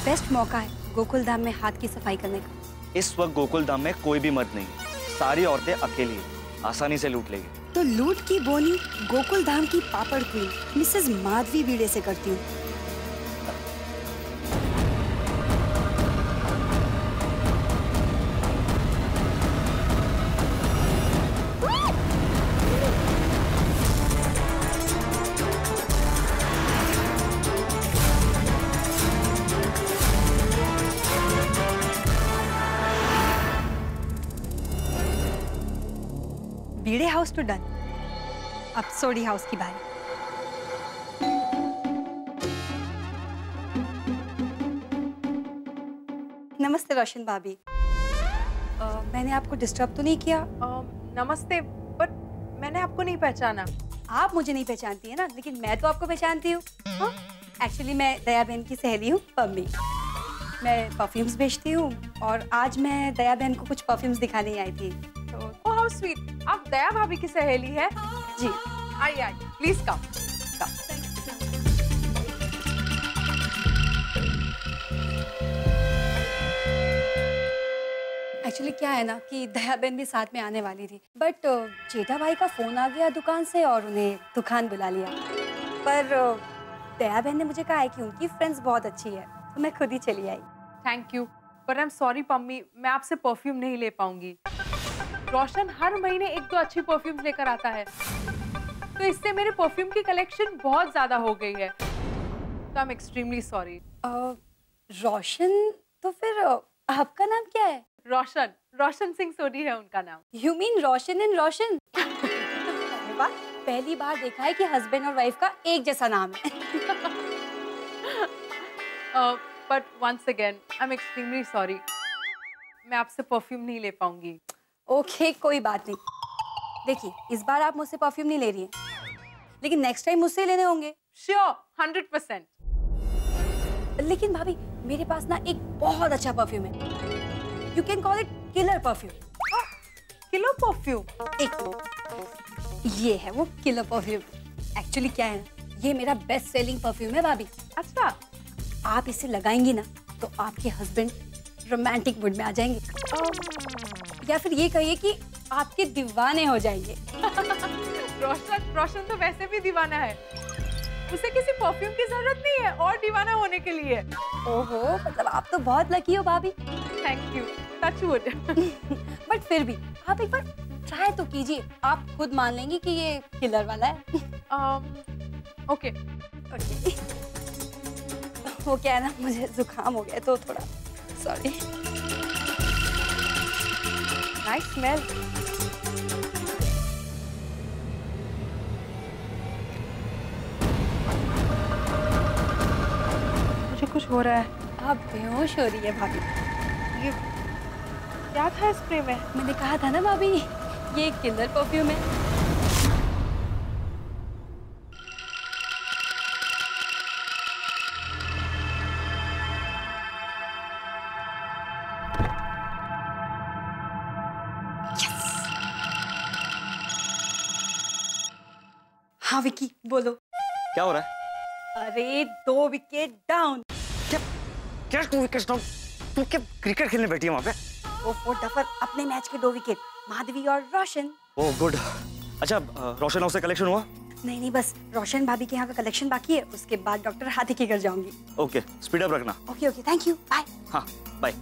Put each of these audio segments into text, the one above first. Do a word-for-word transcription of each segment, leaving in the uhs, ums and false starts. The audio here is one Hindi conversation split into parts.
बेस्ट मौका है गोकुल धाम में हाथ की सफाई करने का। इस वक्त गोकुल धाम में कोई भी मर्द नहीं, सारी औरतें अकेली हैं, आसानी से लूट लेगी। तो लूट की बोनी गोकुल धाम की पापड़ क्वीन मिसेस माधवी बीड़े से करती हूँ। बीड़े हाउस टू डन, अब सोडी हाउस की बारी। नमस्ते रोशन भाभी। मैंने आपको डिस्टर्ब तो नहीं किया? आ, नमस्ते, बट मैंने आपको नहीं पहचाना। आप मुझे नहीं पहचानती है ना, लेकिन मैं तो आपको पहचानती हूँ। एक्चुअली मैं दया बहन की सहेली हूँ पम्मी। मैं परफ्यूम्स बेचती हूँ और आज मैं दया बहन को कुछ परफ्यूम्स दिखाने आई थी। ओह हाउ स्वीट, आप दया भाभी की सहेली है? जी। आइए आइए, प्लीज कम कम। एक्चुअली क्या है ना कि दया बहन भी साथ में आने वाली थी, बट जेठा भाई का फोन आ गया दुकान से और उन्हें दुकान बुला लिया। पर दया बहन ने मुझे कहा है कि उनकी फ्रेंड्स बहुत अच्छी है, तो मैं खुद ही चली आई। थैंक यू, पर आई एम सॉरी पम्मी, मैं आपसे परफ्यूम नहीं ले पाऊंगी। रोशन हर महीने एक दो अच्छी परफ्यूम्स लेकर आता है, तो इससे मेरे परफ्यूम की कलेक्शन बहुत ज्यादा हो गई है, तो I am extremely sorry. Roshan? तो फिर आपका नाम क्या है? रोशन, रोशन सिंह सोनी है उनका नाम। You mean Roshan and Roshan? पहली बार देखा है कि हस्बैंड और वाइफ का एक जैसा नाम है। But once again I am extremely sorry, मैं आपसे परफ्यूम नहीं ले पाऊंगी। ओके okay, कोई बात नहीं। देखिए, इस बार आप मुझसे परफ्यूम नहीं ले रही हैं, लेकिन नेक्स्ट टाइम मुझसे लेने होंगे। Sure, hundred percent. लेकिन भाभी, मेरे पास ना एक बहुत अच्छा परफ्यूम है। You can call it killer perfume. Killer perfume? एक मिनट, ये है वो किलर परफ्यूम। एक्चुअली क्या है ना, ये मेरा बेस्ट सेलिंग परफ्यूम है भाभी। अच्छा, आप इसे लगाएंगी ना तो आपके हस्बैंड रोमांटिक मूड में आ जाएंगे, या फिर ये कहिए कि आपके दीवाने हो जाएंगे। रोशन, रोशन तो वैसे भी दीवाना है, उसे किसी परफ्यूम की जरूरत नहीं है और दीवाना होने के लिए। ओहो, मतलब आप तो बहुत लकी हो भाभी। Thank you, touch wood. But फिर भी आप एक बार ट्राई तो कीजिए, आप खुद मान लेंगी कि ये किलर वाला है। Okay okay. वो क्या है ना, मुझे जुकाम हो गया तो थोड़ा सॉरी। Nice smell. मुझे कुछ हो रहा है। आप बेहोश हो रही है भाभी। ये क्या था स्प्रे में? मैंने कहा था ना भाभी, ये किलर परफ्यूम है। हाँ विकी, बोलो। क्या हो रहा है? अरे दो विकेट डाउन। क्या क्या टू विकेट डाउन? तू क्या क्रिकेट खेलने बैठी है वहाँ पे? ओह डफर, अपने मैच के दो विकेट, माधवी और रोशन। Oh good. अच्छा, रोशन हाउस से कलेक्शन हुआ? नहीं नहीं, बस रोशन भाभी के यहाँ का कलेक्शन बाकी है, उसके बाद डॉक्टर हाथी के घर जाऊंगी। ओके, स्पीड अप रखना। Okay okay, thank you, bye. हाँ बाय।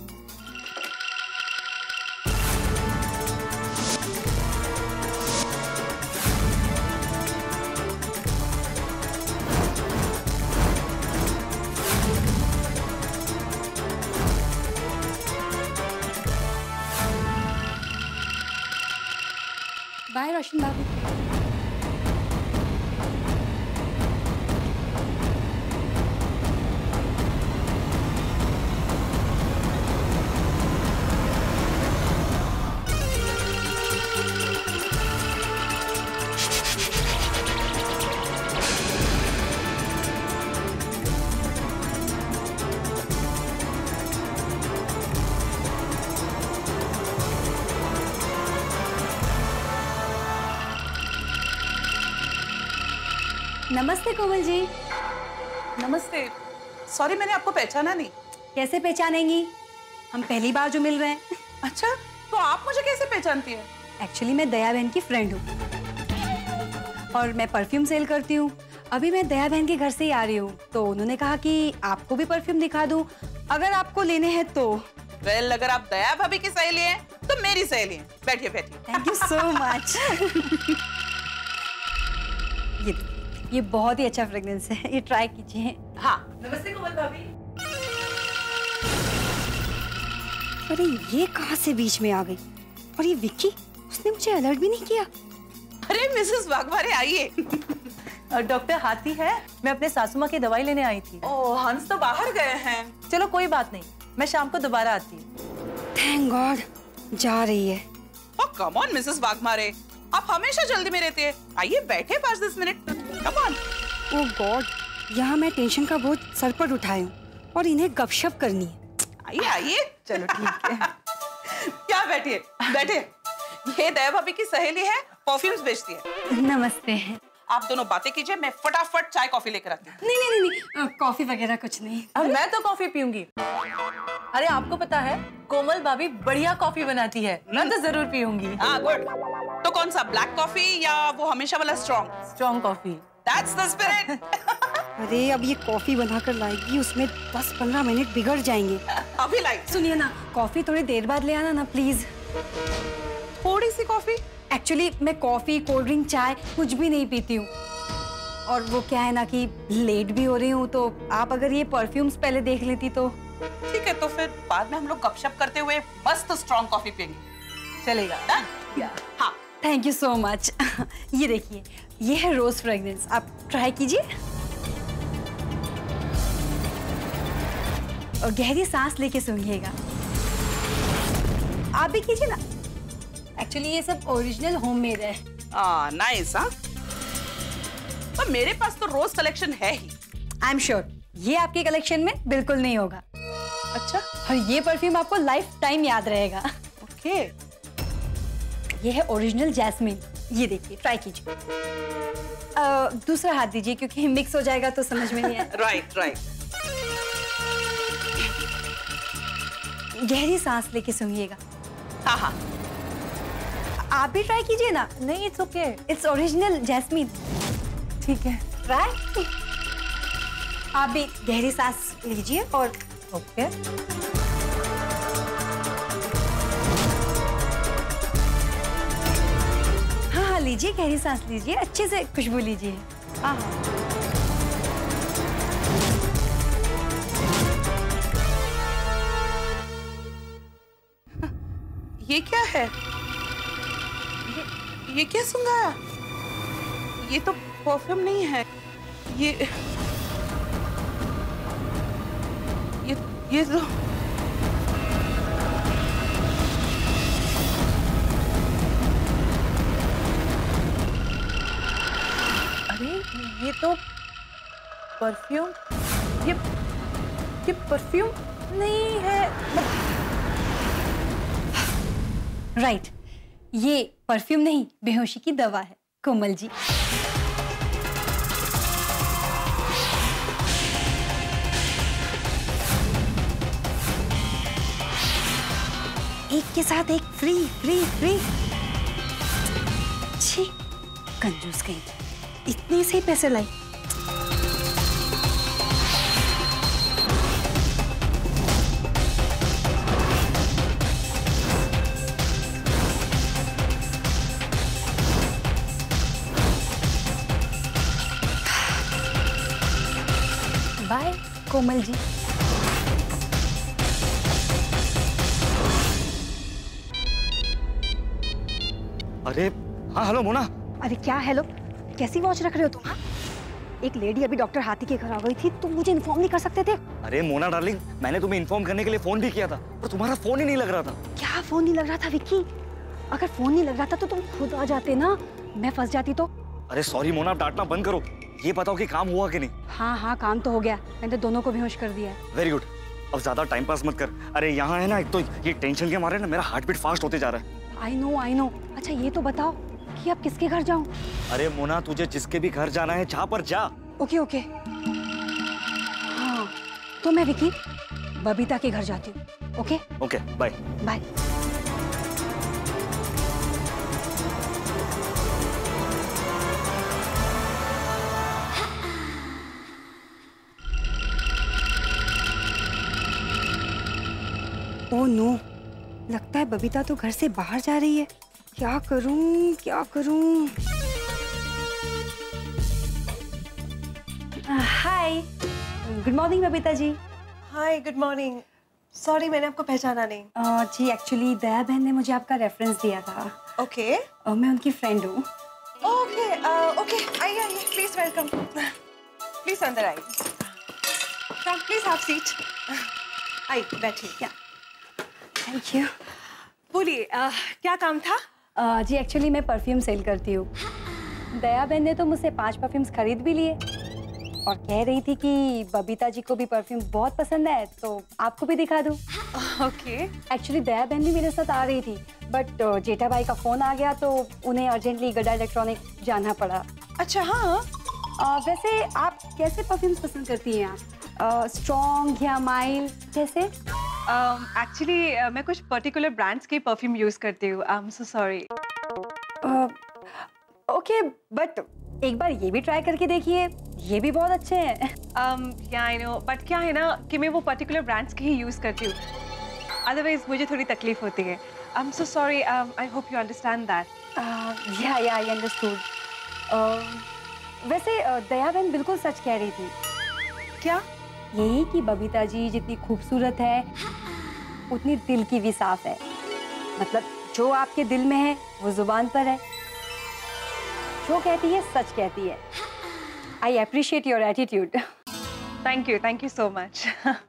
बाय रोशन भाभी। नमस्ते कोमल जी। नमस्ते। सॉरी, मैंने आपको पहचाना नहीं। कैसे पहचानेंगी? हम पहली बार जो मिल रहे हैं। अच्छा, तो आप मुझे कैसे पहचानती हैं? एक्चुअली मैं दया बहन की फ्रेंड हूँ और मैं परफ्यूम सेल करती हूँ। अभी मैं दया बहन के घर से ही आ रही हूँ, तो उन्होंने कहा कि आपको भी परफ्यूम दिखा दूँ अगर आपको लेने हैं तो। वेल, अगर आप दया भाभी की सहेली हैं तो मेरी सहेली हैं। बैठिए बैठिए। Thank you so much. ये ये बहुत ही अच्छा फ्रेग्रेंस है, ये ट्राई कीजिए। हाँ, नमस्ते कोमल भाभी। अरे ये कहाँ से बीच में आ गई? और ये विक्की, उसने मुझे अलर्ट भी नहीं किया। अरे मिसेस वाघमारे, आइए। डॉक्टर हाथी है, मैं अपने सासू माँ की दवाई लेने आई थी। ओह, हंस तो बाहर गए हैं। चलो कोई बात नहीं, मैं शाम को दोबारा आती हूँ। थैंक गॉड, जा रही है। Oh come on Mrs Waghmare, आप हमेशा जल्दी में रहते हैं। आइए बैठे पाँच दस minute. Come on. Oh God, यहाँ मैं टेंशन का बोझ सर पर उठाई हूँ और इन्हें गपशप करनी है। आइए आइए। चलो ठीक है। क्या बैठिए बैठे। ये दया भाभी की सहेली है, परफ्यूम्स बेचती है। नमस्ते। आप दोनों बातें कीजिए, मैं फटाफट चाय कॉफी लेकर आती हूँ। नहीं नहीं नहीं, नहीं कॉफी वगैरह कुछ नहीं। अब मैं तो कॉफी पीऊंगी। अरे आपको पता है, कोमल भाभी बढ़िया कॉफी बनाती है, मैं तो जरूर पीऊंगी। हाँ गुड। तो कौन सा, ब्लैक कॉफी या वो हमेशा वाला strong? Strong coffee. That's the spirit. अरे अब ये कॉफी बनाकर लाएगी, उसमें दस पंद्रह मिनट बिगड़ जाएंगे। अभी लाई। सुनिए ना, कॉफी थोड़ी देर बाद ले आना ना प्लीज। थोड़ी सी कॉफी? एक्चुअली मैं कॉफी, कोल्ड ड्रिंक, चाय कुछ भी नहीं पीती हूँ। और वो क्या है ना कि लेट भी हो रही हूँ, तो आप अगर ये परफ्यूम्स पहले देख लेती तो। ठीक है, तो फिर बाद में हम लोग गपशप करते हुए मस्त स्ट्रॉन्ग कॉफी पियेंगे। चलेगा? हाँ। Thank you so much. ये देखिए, ये है रोज फ्रेग्रेंस, आप ट्राई कीजिए और गहरी सांस लेके सूंघिएगा। आप भी कीजिए ना। एक्चुअली ये सब ओरिजिनल होममेड है। Ah, nice. हाँ, पर मेरे पास तो रोज कलेक्शन है ही। आई एम श्योर ये आपके कलेक्शन में बिल्कुल नहीं होगा। अच्छा, और ये परफ्यूम आपको लाइफ टाइम याद रहेगा। ओके। ये है ओरिजिनल जैस्मिन, ये देखिए, ट्राई कीजिए। अ, दूसरा हाथ दीजिए क्योंकि मिक्स हो जाएगा तो समझ में नहीं आएगा। Right right. गहरी सांस लेके सूंघिएगा। हाँ हाँ। आप भी ट्राई कीजिए ना। नहीं, it's okay. It's original jasmine. ठीक है, ट्राई। आप भी गहरी सांस लीजिए और ओके। हाँ हाँ लीजिए, गहरी सांस लीजिए, अच्छे से खुशबू लीजिए। हाँ हाँ। ये क्या है? ये, ये क्या सुंघाया? ये तो परफ्यूम नहीं है। ये ये ये तो अरे ये तो परफ्यूम, ये ये परफ्यूम नहीं है। Right right. ये परफ्यूम नहीं, बेहोशी की दवा है कोमल जी। एक के साथ एक फ्री फ्री फ्री। छी, कंजूस कहीं, इतने से ही पैसे लाई। बाय कोमल जी। अरे हाँ, हेलो मोना। अरे क्या हेलो, कैसी वॉच रख रहे हो तुम? हाँ? एक लेडी अभी डॉक्टर हाथी के घर आ गई थी, तुम मुझे इन्फॉर्म नहीं कर सकते थे? अरे मोना डार्लिंग, मैंने तुम्हें इन्फॉर्म करने के लिए फोन भी किया था, पर तुम्हारा फोन ही नहीं लग रहा था। क्या फोन नहीं लग रहा था विक्की? अगर फोन नहीं लग रहा था तो तुम खुद आ जाते ना, मैं फंस जाती तो। अरे सॉरी मोना, आप डांटना बंद करो। ये बताओ कि काम हुआ कि नहीं? हाँ हाँ, काम तो हो गया, मैंने दोनों को बेहोश कर दिया है। Very good. अब ज्यादा टाइम पास मत कर। अरे यहाँ है ना, एक तो ये टेंशन के मारे ना मेरा हार्ट बीट फास्ट होते जा रहा है। I know I know. अच्छा ये तो बताओ कि अब किसके घर जाऊं? अरे मोना, तुझे जिसके भी घर जाना है जा, पर जा। Okay okay. हाँ तो मैं विकी बबीता के घर जाती हूँ। Okay okay bye bye. Oh no, लगता है बबीता तो घर से बाहर जा रही है। क्या करूं क्या करूं? Hi, good morning Babita ji. Hi good morning. Sorry मैंने आपको पहचाना नहीं। uh, जी एक्चुअली दया बहन ने मुझे आपका रेफरेंस दिया था। ओके uh, मैं उनकी फ्रेंड हूँ। ओके ओके आइए आइए प्लीज वेलकम। प्लीज अंदर आइए। Come please have seat. आइए बैठिए। क्या? Thank you. बोलिए uh, क्या काम था? uh, जी एक्चुअली मैं परफ्यूम सेल करती हूँ। दया बहन ने तो मुझसे पांच परफ्यूम्स खरीद भी लिए और कह रही थी कि बबीता जी को भी परफ्यूम बहुत पसंद है, तो आपको भी दिखा दूं। ओके एक्चुअली दया बहन भी मेरे साथ आ रही थी, बट जेठा भाई का फोन आ गया तो उन्हें अर्जेंटली गड्ढा इलेक्ट्रॉनिक जाना पड़ा। अच्छा हाँ। uh, वैसे आप कैसे परफ्यूम्स पसंद करती हैं आप? स्ट्रॉन्ग uh, या माइल्ड कैसे? एक्चुअली um, uh, मैं कुछ पर्टिकुलर ब्रांड्स के परफ्यूम यूज करती हूँ। I am so sorry. Okay but एक बार ये भी ट्राई करके देखिए, ये भी बहुत अच्छे हैं। या आई नो, बट क्या है ना कि मैं वो पर्टिकुलर ब्रांड्स के ही यूज करती हूँ, अदरवाइज मुझे थोड़ी तकलीफ होती है। I am so sorry. I hope you understand that. Yeah yeah I understood. वैसे uh, दया बहन बिल्कुल सच कह रही थी। क्या? यही कि बबीता जी जितनी खूबसूरत है उतनी दिल की भी साफ है। मतलब जो आपके दिल में है वो जुबान पर है, जो कहती है सच कहती है। I appreciate your attitude. Thank you thank you so much.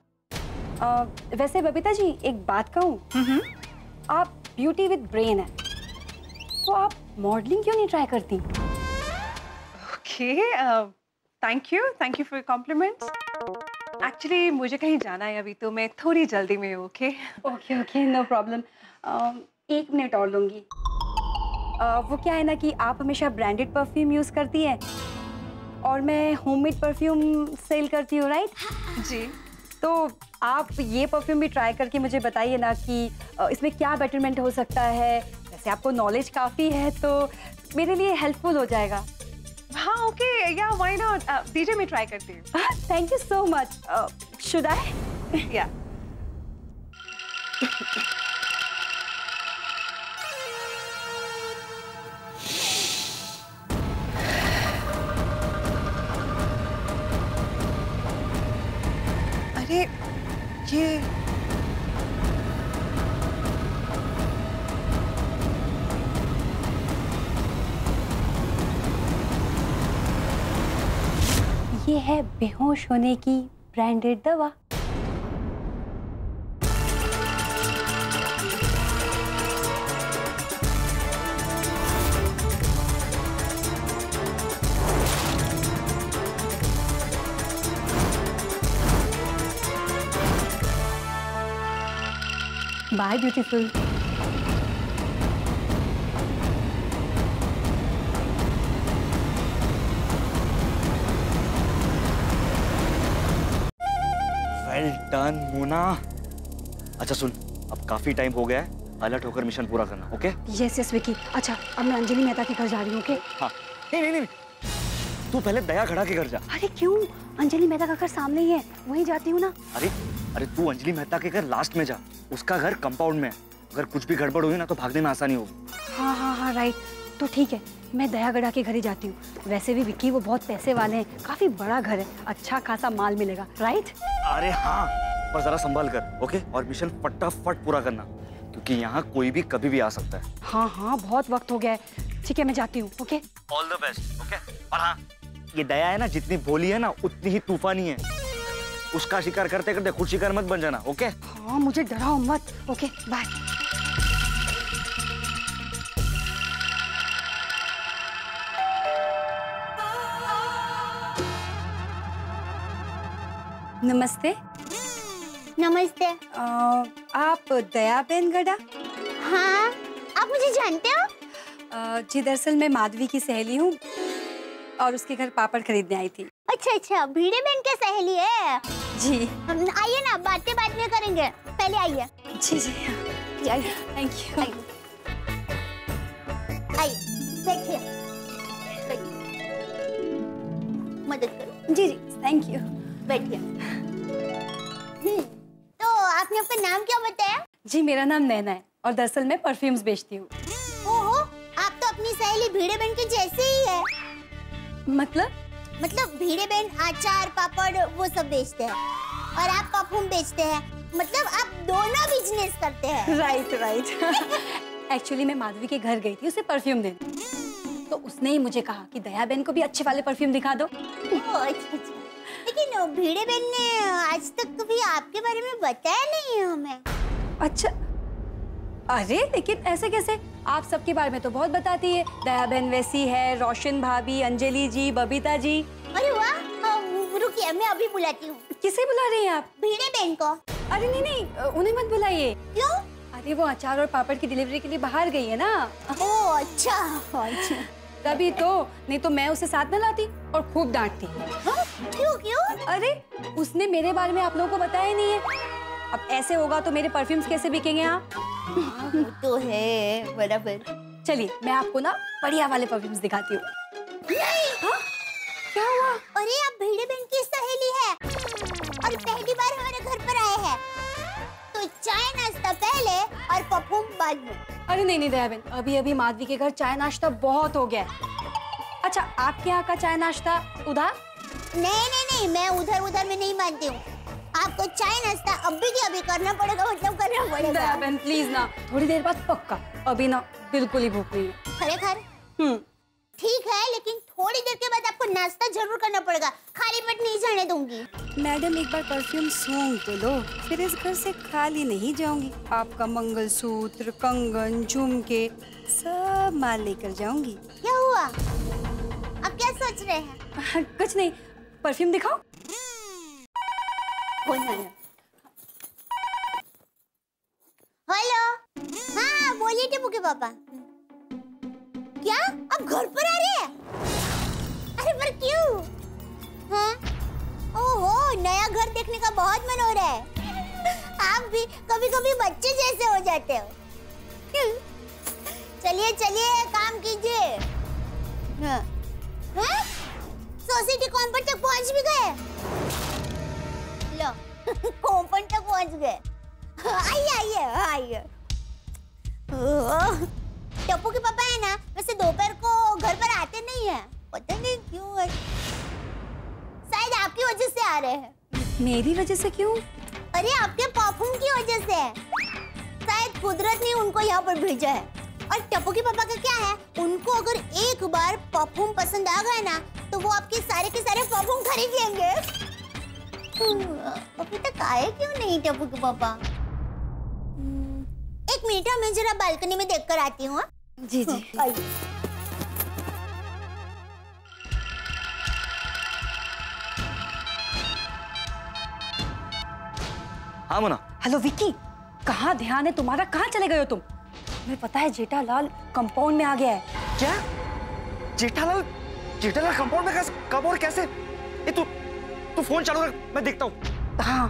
वैसे बबीता जी एक बात कहूँ, आप ब्यूटी विद ब्रेन है, तो आप मॉडलिंग क्यों नहीं ट्राई करती? Okay thank you thank you for compliments. Actually मुझे कहीं जाना है अभी, तो मैं थोड़ी जल्दी में हूँ। Okay okay okay no problem. एक मिनट और लूँगी। uh, वो क्या है ना कि आप हमेशा ब्रांडेड परफ्यूम यूज़ करती हैं और मैं होममेड परफ्यूम सेल करती हूँ, राइट? जी। तो आप ये परफ्यूम भी ट्राई करके मुझे बताइए ना कि इसमें क्या बेटरमेंट हो सकता है। वैसे आपको नॉलेज काफ़ी है तो मेरे लिए हेल्पफुल हो जाएगा। हाँ ओके या व्हाई नॉट। दीजिए मैं ट्राई करती हूँ। Thank you so much. Should I? या अरे ये ये है बेहोश होने की ब्रांडेड दवा। Bye beautiful. Well done Mona. अच्छा सुन, अब काफी टाइम हो गया है, अलर्ट होकर मिशन पूरा करना। ओके? Yes yes Vicky. अच्छा अब मैं अंजलि मेहता के घर जा रही हूँ। ओके? हाँ। नहीं नहीं नहीं, तू पहले दया खड़ा के घर जा। अरे क्यों? अंजलि मेहता का घर सामने ही है, वहीं जाती हूँ ना। अरे अरे तू अंजलि मेहता के घर लास्ट में जा, उसका घर कंपाउंड में है। अगर कुछ भी गड़बड़ हुई ना तो भागने में आसानी होगी। हाँ हाँ हाँ राइट। तो ठीक है, मैं दया गड़ा के घर ही जाती हूँ। वैसे भी विक्की वो बहुत पैसे वाले हैं, काफी बड़ा घर है, अच्छा खासा माल मिलेगा, राइट? अरे हाँ, पर जरा संभाल कर। ओके? और मिशन फटाफट पूरा करना, क्योंकि यहाँ कोई भी कभी भी आ सकता है। हाँ हाँ बहुत वक्त हो गया है। ठीक है मैं जाती हूँ। Okay? All the best. Okay? और हाँ, ये दया है ना, जितनी भोली है ना उतनी ही तूफानी है। उसका शिकार करते करते खुद शिकार मत बन जाना। ओके? हाँ मुझे डराओ मत। Okay bye. नमस्ते। नमस्ते। आ, आप दयाबेन गड़ा? हाँ, आप मुझे जानते हो? आ, जी दरअसल मैं माधवी की सहेली हूँ। और उसके घर पापड़ खरीदने आई थी। अच्छा अच्छा, भिड़े बहन की सहेली है। जी आइए ना, बातें बाद में करेंगे, पहले आइए। जी जी थैंक यू। आइए बैठिए, मदद करो। जी जी थैंक यू, बैठिए। हम्म, तो आपने अपना नाम क्या बताया? जी मेरा नाम नैना है और दरअसल मैं परफ्यूम्स बेचती हूँ। ओहो, आप तो अपनी सहेली भिड़े बहन के जैसे ही है। मतलब? मतलब भिड़े बहन अचार पापड़ वो सब बेचते हैं और आप परफ्यूम बेचते हैं, मतलब आप दोनों बिजनेस करते हैं। Right right. एक्चुअली मैं माधवी के घर गई थी उसे परफ्यूम देने, तो उसने ही मुझे कहा कि दया बहन को भी अच्छे वाले परफ्यूम दिखा दो। अच्छा अच्छा, लेकिन भिड़े बहन ने आज तक कभी आपके बारे में बताया नहीं है हमें। अच्छा, अरे लेकिन ऐसे कैसे? आप सबके बारे में तो बहुत बताती है। दया बहन वैसी है, रोशन भाभी, अंजलि जी, बबीता जी। अरे वाह, रुकिए मैं अभी बुलाती हूँ। किसे बुला रही हैं आप? भिड़े बहन को। अरे नहीं नहीं, उन्हें मत बुलाइए। क्यों? अरे वो अचार और पापड़ की डिलीवरी के लिए बाहर गई है ना। ओह अच्छा अच्छा, तभी तो, नहीं तो मैं उसे साथ न लाती और खूब डांटती। हाँ? क्यों क्यों? अरे उसने मेरे बारे में आप लोगों को बताया ही नहीं है। अब ऐसे होगा तो मेरे परफ्यूम्स कैसे बिकेंगे आप? हाँ, वो तो है बराबर। चलिए मैं आपको ना बढ़िया वाले परफ्यूम्स दिखाती हूँ। हाँ? क्या हुआ? अरे आप भिड़े बहन की सहेली है और पहली बार हमारे घर पर आए हैं, तो चाय नाश्ता पहले और परफ्यूम बाद में। अरे नहीं नहीं दया बहन, अभी अभी माधवी के घर चाय नाश्ता बहुत हो गया है। अच्छा, आपके यहाँ का चाय नाश्ता उधार? नहीं नहीं नहीं, मैं उधर उधर में नहीं मानती हूँ। आपको चाय नाश्ता अभी के अभी करना पड़ेगा, मतलब करना पड़ेगा। दया बहन प्लीज ना, थोड़ी देर बाद पक्का। अभी ना बिल्कुल ही भूख नहीं है। खरेखर? हम्म ठीक है, लेकिन थोड़ी देर के बाद आपको नाश्ता जरूर करना पड़ेगा, खाली पेट नहीं जाने दूंगी। मैडम एक बार परफ्यूम सूंघ तो लो, फिर इस घर से खाली नहीं जाऊंगी। आपका मंगलसूत्र, कंगन, झुमके सब माल लेकर जाऊंगी। क्या हुआ? आप क्या सोच रहे हैं? कुछ नहीं, परफ्यूम दिखाओ। हेलो, हाँ बोलिए टिप्पू के पापा। क्या आप घर पर आ रहे हैं? अरे पर क्यों? हाँ? ओहो, नया घर देखने का बहुत मन हो रहा है। आप भी कभी कभी बच्चे जैसे हो जाते हो। चलिए चलिए काम कीजिए। हाँ? हाँ? सोसाइटी कॉम्पाउंड तक पहुंच भी गए? लो कॉम्पाउंड तक पहुंच गए। आइए आइए आइए। टप्पू के पापा है ना, वैसे दोपहर को घर पर आते नहीं है, पता नहीं क्यों है। शायद आपकी वजह से आ रहे हैं। मेरी वजह से क्यों? अरे आपके परफ्यूम की वजह से। शायद कुदरत ने उनको यहाँ पर भेजा है। और टप्पू के पापा का क्या है, उनको अगर एक बार परफ्यूम पसंद आ गया ना, तो वो आपके सारे के सारे परफ्यूम खरीद लेंगे। अभी तक आए क्यों नहीं टप्पू के पापा? एक मिनट, मैं जरा बालकनी में देखकर आती हूँ। जी जी आइए। हाँ मोना। हेलो विक्की, कहाँ ध्यान है तुम्हारा? कहाँ चले गए हो तुम? तुम्हें पता है जेठालाल कंपाउंड में आ गया है। क्या? जेठालाल जेठालाल कंपाउंड में कैसे? कब और कैसे? ए तू तू फोन चालू कर, मैं देखता हूँ। हाँ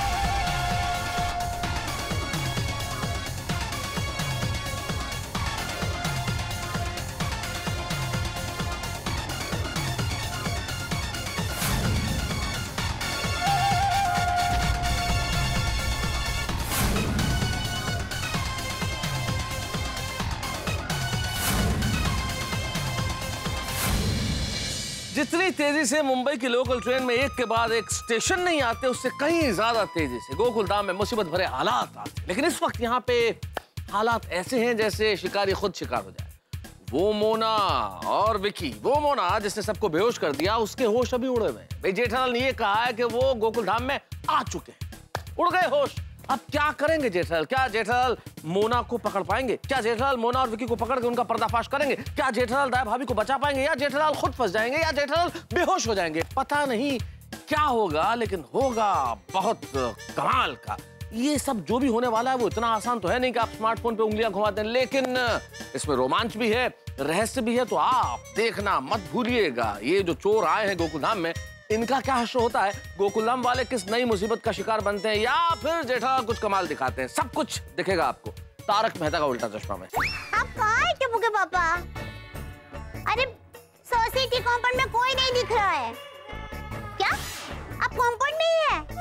जितनी तेजी से मुंबई की लोकल ट्रेन में एक के बाद एक स्टेशन नहीं आते, उससे कहीं ज्यादा तेजी से गोकुलधाम में मुसीबत भरे हालात आते। लेकिन इस वक्त यहाँ पे हालात ऐसे हैं जैसे शिकारी खुद शिकार हो जाए। वो मोना और विकी, वो मोना जिसने सबको बेहोश कर दिया, उसके होश अभी उड़े हुए हैं। भाई जेठालाल ने ये कहा है कि वो गोकुलधाम में आ चुके हैं, उड़ गए होश। अब क्या करेंगे जेठालाल? क्या जेठालाल मोना को पकड़ पाएंगे? क्या जेठालाल मोना और विकी को पकड़ के उनका पर्दाफाश करेंगे? क्या जेठालाल दया भाभी को बचा पाएंगे, या जेठालाल खुद फंस जाएंगे, या जेठालाल बेहोश हो जाएंगे? पता नहीं क्या होगा, लेकिन होगा बहुत कमाल का। ये सब जो भी होने वाला है वो इतना आसान तो है नहीं कि आप स्मार्टफोन पे उंगलियां घुमा दें, लेकिन इसमें रोमांच भी है, रहस्य भी है, तो आप देखना मत भूलिएगा। ये जो चोर आए हैं गोकुलधाम में, इनका क्या हश्र होता है, गोकुलधाम वाले किस नई मुसीबत का शिकार बनते हैं, या फिर जेठा कुछ कमाल दिखाते हैं, सब कुछ दिखेगा आपको तारक मेहता का उल्टा चश्मा में। आप कहाँ हैं टप्पू के पापा? अरे सोसाइटी कंपाउंड में कोई नहीं दिख रहा है। क्या आप कंपाउंड में ही हैं?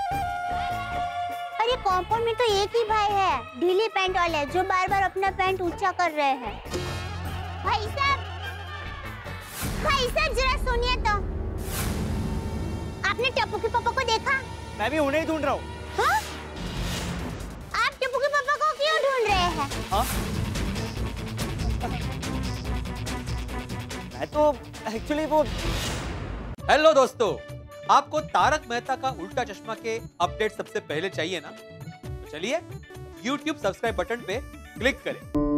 अरे कंपाउंड में तो एक ही भाई है, ढीली पैंट वाले, जो बार बार अपना पैंट ऊंचा कर रहे हैं। भाई साहब, भाई साहब जरा सुनिए तो। आपने टप्पू के पापा को देखा? मैं भी उन्हें ही ढूंढ रहा हूँ। हाँ? आप टप्पू के पापा को क्यों ढूंढ रहे हैं? हाँ? मैं तो एक्चुअली वो। हेलो दोस्तों, आपको तारक मेहता का उल्टा चश्मा के अपडेट सबसे पहले चाहिए ना? तो चलिए यूट्यूब सब्सक्राइब बटन पे क्लिक करें।